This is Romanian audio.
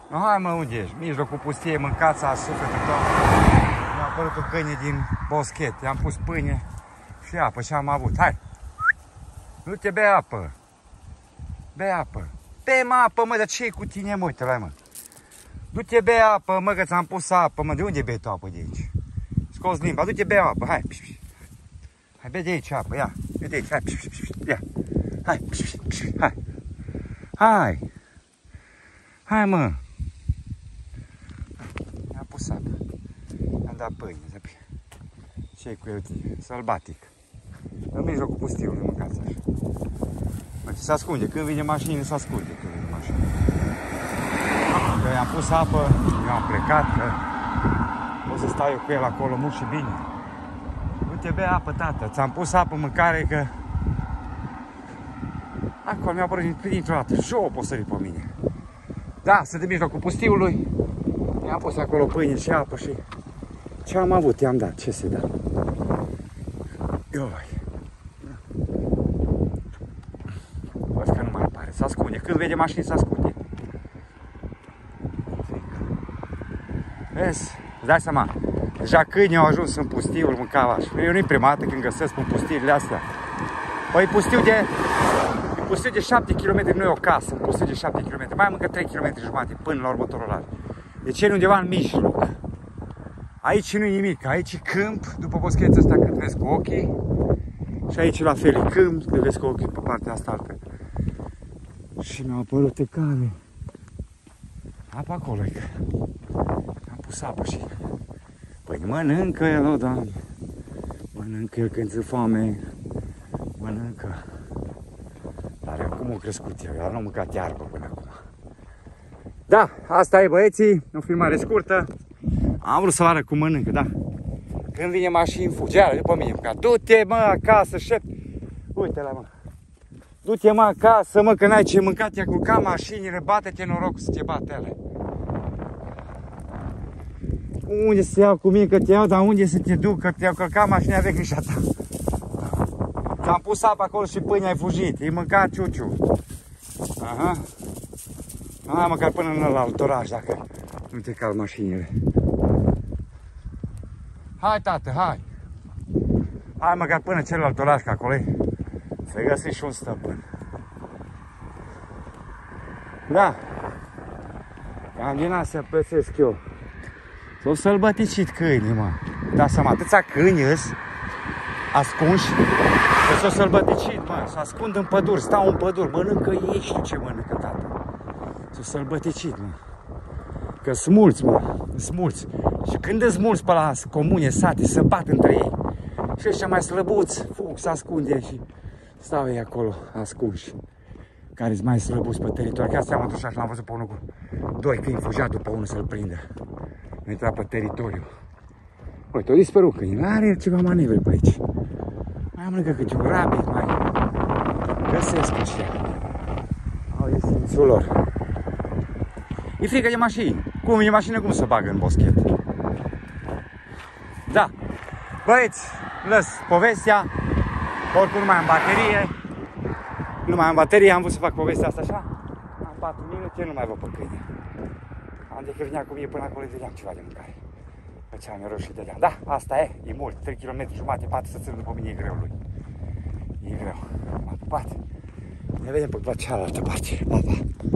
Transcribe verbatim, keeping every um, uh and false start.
No, hai mă, unde ești? Mijlocul pustiei, mâncața, sufletul tău. Mi-a apărut o câine din boschet. I-am pus pâine și apă și am avut. Hai! Du-te, bea apă! Bea apă! Bea mă apă, mă, dar ce-i cu tine, mă? Uite-l, mă! Du-te, bea apă, mă, că ți-am pus apă, mă! De unde bei tu apă de aici? Scoți limba, du-te, bea apă, hai! Hai, bea de aici apă, ia! Bea de aici, hai! Ia! Hai! Hai! Hai! Hai, mă! I-am pus apă. I-am dat pâine. Ce-i cu el tine? Sălbatic. În mijlocul pustiului, mâncați așa. Mă, se ascunde. Când vine mașină, se ascunde când vine mașină. Că i-am pus apă, eu am plecat, că o să stau eu cu el acolo mult și bine. Uite, bea apă, tată. Ți-am pus apă, mâncare, că acolo mi-a apărut dintr-o dată. Jo, poți sări pe mine. Da, sunt în mijlocul pustiului. I-am pus acolo pâine și apă și ce am avut, i-am dat. Ce se da? Ioi. Văd că nu mai apare. Se ascunde. Când vede mașini, se ascunde. Vezi? Îți dai seama? Deja câinii au ajuns în pustiul, mâncava așa. Eu nu-i prima dată când găsesc în pustiile astea. Păi pustiu de... pustiu de șapte kilometri, nu e o casă, un pustiu de șapte kilometri. Mai am încă trei kilometri jumate până la următorul oraș. Deci e undeva în mijloc. Aici nu-i nimic, aici e câmp, după boschețul ăsta cât vezi cu ochii. Și aici la fel e câmp, cât vezi cu ochii pe partea asta altă. Și mi-au apărut cale. Apa acolo e că am pus apă și... Păi mănâncă el, o, Doamne. Mănâncă el când ți-e foame. Mănâncă. Dar cum a crescut el, dar nu a mâncat iarbă până acum. Da, asta e, băieții, o filmare scurtă. Am vrut să vă arăt cum mănâncă, da. Când vine mașini, fuge, iară după mine. Du-te, mă, acasă, șep. Uite-la, mă. Du-te, mă, acasă, mă, că n-ai ce mâncat, te-a culcat mașinile, bate-te noroc să te bate ele. Unde să iau cu mine, că te iau, dar unde să te duc, că te-au călcat mașina veche și a ta. Ți-am pus apă acolo și pâine, ai fugit, îi mânca ciuciu. Aha. Hai măcar până în alt oraș, dacă nu te calc mașinile. Hai, tată, hai! Hai măcar până celălalt oraș, că acolo să găsești și un stăpân. Da. Cam din astea păsesc eu. S-au sălbăticit câinii, mă. Da seama, atâția câini îs ascunși. Că s-au sălbăticit, mă. Se ascund în păduri, stau în păduri, mănâncă ei, știu ce mănâncă, tată. S-au sălbăticit, mă. Că sunt mulți, mă. Sunt mulți. Și când îți mulți pe la comune, sate, se bat între ei. Și ăștia mai slăbuți, fug, se ascunde și stau ei acolo, ascunși. Care-s mai slăbuți pe teritoriu. Chiar seama așa și l-am văzut pe unul cu doi câini, fugea după unul să-l prindă. Nu intra pe teritoriu. Uite, o dispărut câini. Are el ceva manevre pe aici. Mai am lângă câte un rabbit, mai găsesc ăștia. Au, e simțul lor. E frică de mașini. Cum e mașină, cum se bagă în boschet? Da. Băieți, lăs povestea. Oricum nu mai am baterie. Nu mai am baterie, am vrut să fac povestea asta așa. Am patru minute, nu mai văd pe câine. Am de că vinea cu mine până acolo, îi vedeam ceva de mâncare. Făceam eu roșii, dădeam. Da, asta e, e mult. trei kilometri jumate, patru să țin după mine, e greu lui. E greu. M-a pupat. Ne vedem pe cealaltă parte. Pa, pa.